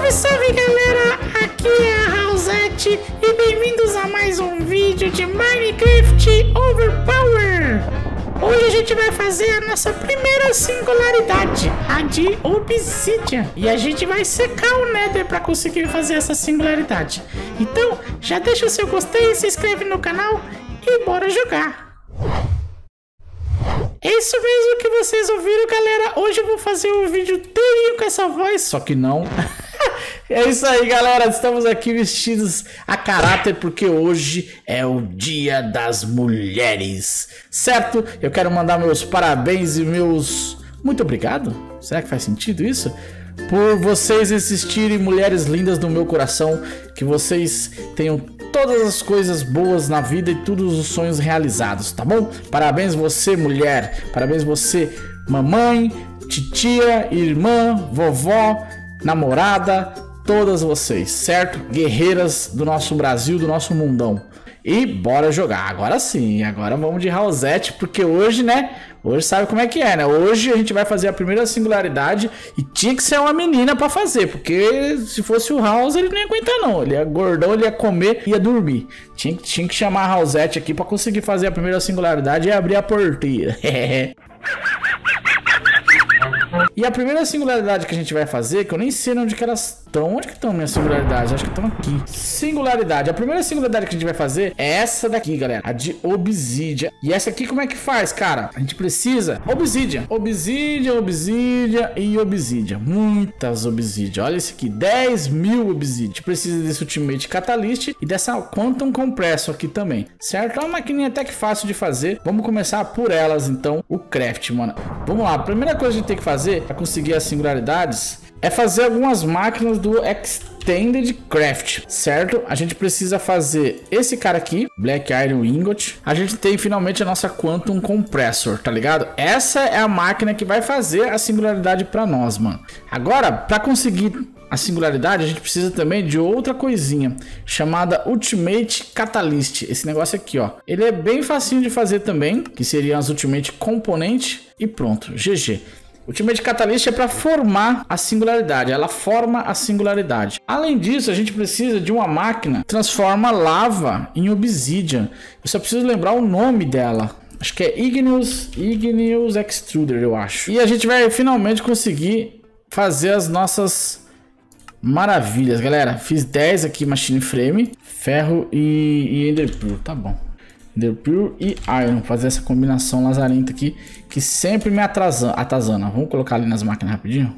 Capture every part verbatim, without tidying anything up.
Salve, salve galera, aqui é a Raulzete e bem-vindos a mais um vídeo de Minecraft Overpower. Hoje a gente vai fazer a nossa primeira singularidade, a de Obsidian. E a gente vai secar o Nether para conseguir fazer essa singularidade. Então já deixa o seu gostei, se inscreve no canal e bora jogar. É isso mesmo que vocês ouviram, galera. Hoje eu vou fazer um vídeo inteirinho com essa voz, só que não. É isso aí, galera. Estamos aqui vestidos a caráter porque hoje é o Dia das Mulheres, certo? Eu quero mandar meus parabéns e meus... muito obrigado. Será que faz sentido isso? Por vocês existirem, mulheres lindas do meu coração. Que vocês tenham todas as coisas boas na vida e todos os sonhos realizados, tá bom? Parabéns você, mulher. Parabéns você, mamãe, titia, irmã, vovó, namorada, todas vocês, certo? Guerreiras do nosso Brasil, do nosso mundão. E bora jogar. Agora sim, agora vamos de Raulzete, porque hoje, né? Hoje sabe como é que é, né? Hoje a gente vai fazer a primeira singularidade e tinha que ser uma menina pra fazer, porque se fosse o House ele não ia aguentar não. Ele ia gordão, ele ia comer, ia dormir. Tinha, tinha que chamar a Raulzete aqui pra conseguir fazer a primeira singularidade e abrir a porteira. E a primeira singularidade que a gente vai fazer, que eu nem sei onde que elas estão. Onde que estão minhas singularidades? Acho que estão aqui. Singularidade. A primeira singularidade que a gente vai fazer é essa daqui, galera. A de Obsidian. E essa aqui como é que faz, cara? A gente precisa... Obsidian. Obsidian, Obsidian e Obsidian. Muitas Obsidian. Olha esse aqui. dez mil Obsidian. A gente precisa desse Ultimate Catalyst e dessa Quantum Compressor aqui também. Certo? É uma maquininha até que fácil de fazer. Vamos começar por elas, então. O craft, mano. Vamos lá. A primeira coisa que a gente tem que fazer para conseguir as singularidades é fazer algumas máquinas do Extended Craft, certo? A gente precisa fazer esse cara aqui, Black Iron Ingot. A gente tem finalmente a nossa Quantum Compressor, tá ligado? Essa é a máquina que vai fazer a singularidade para nós, mano. Agora, para conseguir a singularidade, a gente precisa também de outra coisinha chamada Ultimate Catalyst. Esse negócio aqui, ó, ele é bem facinho de fazer também, que seriam as Ultimate Component e pronto, G G. Ultimate Catalyst é para formar a singularidade, ela forma a singularidade. Além disso, a gente precisa de uma máquina que transforma lava em Obsidian. Eu só preciso lembrar o nome dela. Acho que é Igneous, Igneous Extruder, eu acho. E a gente vai finalmente conseguir fazer as nossas maravilhas, galera. Fiz dez aqui, Machine Frame, ferro e, e Ender Pearl, tá bom. Ender Pearl e Iron, fazer essa combinação lazarenta aqui, que sempre me atrasa, atazana. Vamos colocar ali nas máquinas rapidinho.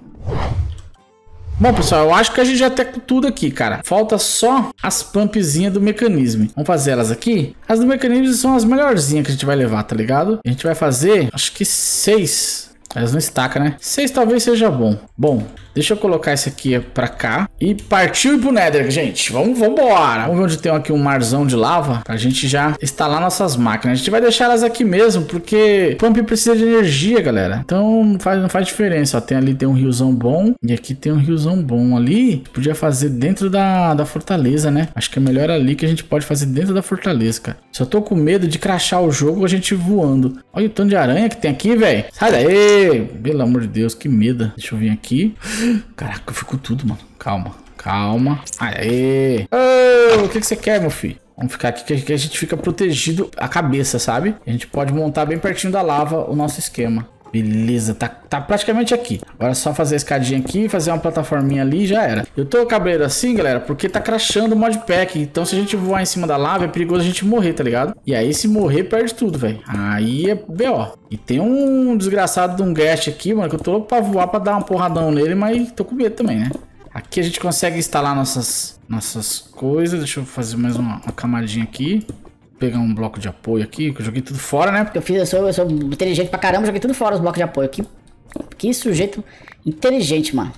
Bom, pessoal, eu acho que a gente já tem tudo aqui, cara. Falta só as pumpzinhas do mecanismo. Vamos fazer elas aqui. As do mecanismo são as melhorzinhas que a gente vai levar, tá ligado? A gente vai fazer, acho que seis. Elas não estacam, né? Seis talvez seja bom. Bom, deixa eu colocar esse aqui pra cá. E partiu ir pro Nether, gente. Vamos, vamos embora. Vamos ver onde tem aqui um marzão de lava. Pra gente já instalar nossas máquinas. A gente vai deixar elas aqui mesmo, porque o pump precisa de energia, galera. Então não faz, não faz diferença. Ó, tem ali tem um riozão bom. E aqui tem um riozão bom. Ali podia fazer dentro da, da fortaleza, né? Acho que é melhor ali que a gente pode fazer dentro da fortaleza, cara. Só tô com medo de crashar o jogo a gente voando. Olha o tanto de aranha que tem aqui, velho. Sai daí. Pelo amor de Deus, que medo. Deixa eu vir aqui. Caraca, ficou tudo, mano. Calma, calma. Aê. Oh, o que, que você quer, meu filho? Vamos ficar aqui que a gente fica protegido a cabeça, sabe? A gente pode montar bem pertinho da lava o nosso esquema. Beleza, tá, tá praticamente aqui. Agora é só fazer a escadinha aqui, fazer uma plataforminha ali e já era. Eu tô cabreiro assim, galera, porque tá crashando o modpack. Então se a gente voar em cima da lava é perigoso a gente morrer, tá ligado? E aí se morrer perde tudo, velho. Aí é B O. E tem um desgraçado de um guest aqui, mano, que eu tô louco pra voar pra dar uma porradão nele, mas tô com medo também, né? Aqui a gente consegue instalar nossas, nossas coisas. Deixa eu fazer mais uma, uma camadinha aqui. Pegar um bloco de apoio aqui, que eu joguei tudo fora, né? Eu fiz, eu sou, eu sou inteligente pra caramba, joguei tudo fora os blocos de apoio. Que, que sujeito inteligente, mano.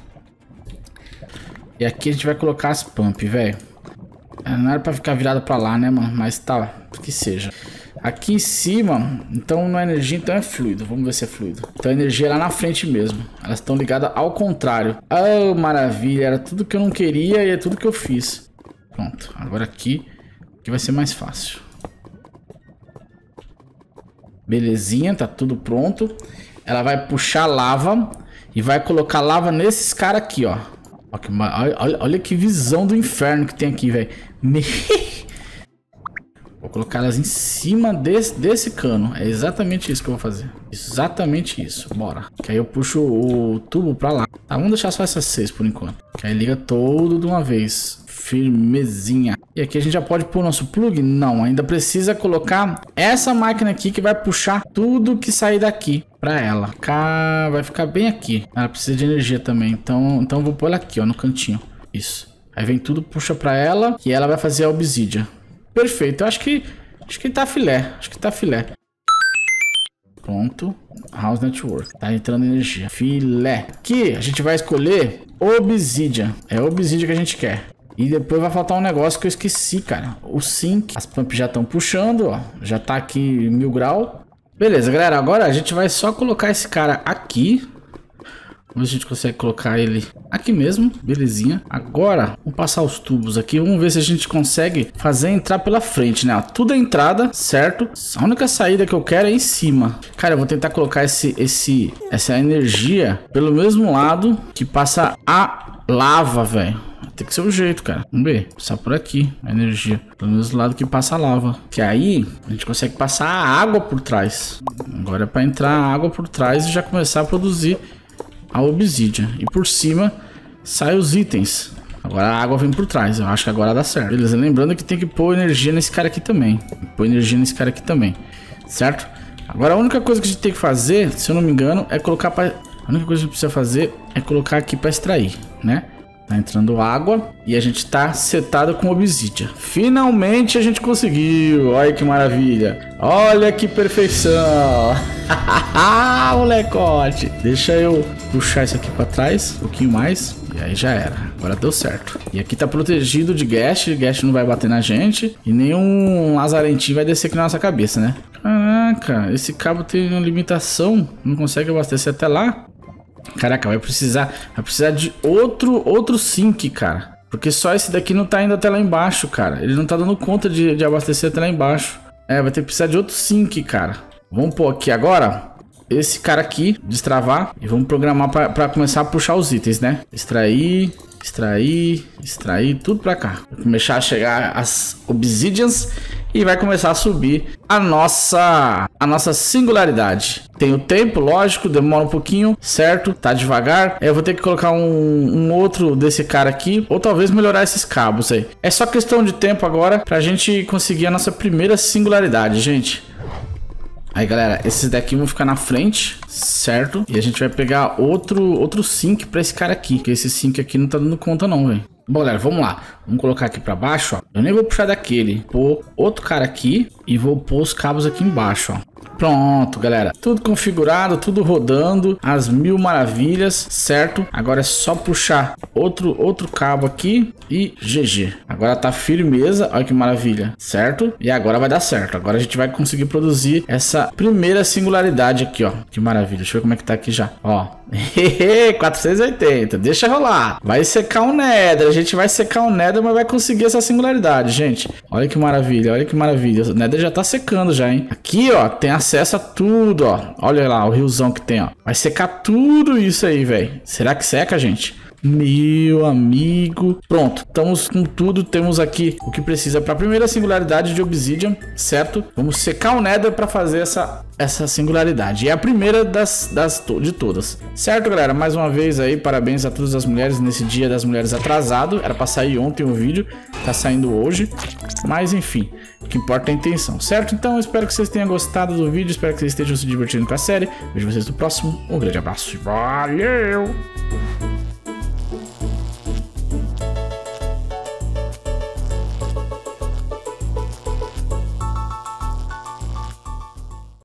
E aqui a gente vai colocar as pump, velho. Não era pra ficar virado pra lá, né, mano? Mas tá, que seja. Aqui em cima, então não é energia, então é fluido. Vamos ver se é fluido. Então a energia é lá na frente mesmo. Elas estão ligadas ao contrário. Oh, maravilha. Era tudo que eu não queria e é tudo que eu fiz. Pronto, agora aqui, aqui vai ser mais fácil. Belezinha, tá tudo pronto. Ela vai puxar lava e vai colocar lava nesses caras aqui, ó. Olha que, olha, olha que visão do inferno que tem aqui, velho. Vou colocar elas em cima desse, desse cano. É exatamente isso que eu vou fazer. Exatamente isso. Bora. Que aí eu puxo o tubo pra lá. Tá, vamos deixar só essas seis por enquanto. Que aí liga todo de uma vez. Firmezinha. E aqui a gente já pode pôr o nosso plug? Não, ainda precisa colocar essa máquina aqui que vai puxar tudo que sair daqui pra ela. Cá, vai ficar bem aqui. Ela precisa de energia também. Então, então eu vou pôr ela aqui, ó, no cantinho. Isso. Aí vem tudo, puxa pra ela e ela vai fazer a obsidian. Perfeito, eu acho que acho que tá filé, acho que tá filé. Pronto, House Network, tá entrando energia, filé. Aqui a gente vai escolher obsidian, é obsidian que a gente quer. E depois vai faltar um negócio que eu esqueci, cara, o sync. As pumps já estão puxando, ó, já tá aqui mil grau. Beleza, galera, agora a gente vai só colocar esse cara aqui. Vamos ver se a gente consegue colocar ele aqui mesmo, belezinha. Agora, vamos passar os tubos aqui. Vamos ver se a gente consegue fazer entrar pela frente, né? Tudo é entrada, certo? A única saída que eu quero é em cima. Cara, eu vou tentar colocar esse, esse, essa energia pelo mesmo lado que passa a lava, velho. Tem que ser o jeito, cara. Vamos ver. Passar por aqui a energia. Pelo mesmo lado que passa a lava. Que aí a gente consegue passar a água por trás. Agora é para entrar a água por trás e já começar a produzir a obsidian. E por cima sai os itens. Agora a água vem por trás. Eu acho que agora dá certo. Beleza, lembrando que tem que pôr energia nesse cara aqui também. Pôr energia nesse cara aqui também. Certo? Agora a única coisa que a gente tem que fazer, se eu não me engano, é colocar para... A única coisa que a gente precisa fazer é colocar aqui para extrair, né? Tá entrando água e a gente tá setado com obsidian. Finalmente a gente conseguiu. Olha que maravilha. Olha que perfeição. Molecote. Deixa eu puxar isso aqui pra trás um pouquinho mais. E aí já era. Agora deu certo. E aqui tá protegido de ghast. Ghast não vai bater na gente. E nenhum lazarentinho vai descer aqui na nossa cabeça, né? Caraca, esse cabo tem uma limitação. Não consegue abastecer até lá. Caraca, vai precisar, vai precisar de outro, outro sync, cara. Porque só esse daqui não tá indo até lá embaixo, cara. Ele não tá dando conta de, de abastecer até lá embaixo. É, vai ter que precisar de outro sync, cara. Vamos pôr aqui agora esse cara aqui, destravar. E vamos programar pra, pra começar a puxar os itens, né? Extrair, extrair, extrair, tudo pra cá. Vai começar a chegar as obsidians. E vai começar a subir a nossa, a nossa singularidade. Tem o tempo, lógico, demora um pouquinho, certo? Tá devagar. Eu vou ter que colocar um, um outro desse cara aqui. Ou talvez melhorar esses cabos aí. É só questão de tempo agora pra gente conseguir a nossa primeira singularidade, gente. Aí, galera, esses daqui vão ficar na frente, certo? E a gente vai pegar outro, outro sync pra esse cara aqui. Porque esse sync aqui não tá dando conta não, velho. Bom, galera, vamos lá. Vamos colocar aqui pra baixo, ó. Eu nem vou puxar daquele. Pôr outro cara aqui e vou pôr os cabos aqui embaixo, ó. Pronto, galera. Tudo configurado, tudo rodando. As mil maravilhas, certo? Agora é só puxar outro, outro cabo aqui e G G. Agora tá firmeza. Olha que maravilha, certo? E agora vai dar certo. Agora a gente vai conseguir produzir essa primeira singularidade aqui, ó. Que maravilha. Deixa eu ver como é que tá aqui já. Ó. quatrocentos e oitenta. Deixa rolar. Vai secar o Nether. A gente vai secar o Nether, mas vai conseguir essa singularidade, gente. Olha que maravilha. Olha que maravilha. O Nether já tá secando já, hein? Aqui, ó, tem acesso a tudo, ó. Olha lá o riozão que tem, ó. Vai secar tudo isso aí, velho. Será que seca, gente? Meu amigo. Pronto, estamos com tudo. Temos aqui o que precisa para a primeira singularidade de obsidian, certo? Vamos secar o Nether para fazer essa, essa singularidade. E é a primeira das, das de todas, certo, galera? Mais uma vez aí, parabéns a todas as mulheres nesse dia das mulheres atrasado. Era para sair ontem o vídeo, tá saindo hoje. Mas enfim, o que importa é a intenção, certo? Então eu espero que vocês tenham gostado do vídeo. Espero que vocês estejam se divertindo com a série. Vejo vocês no próximo. Um grande abraço e valeu!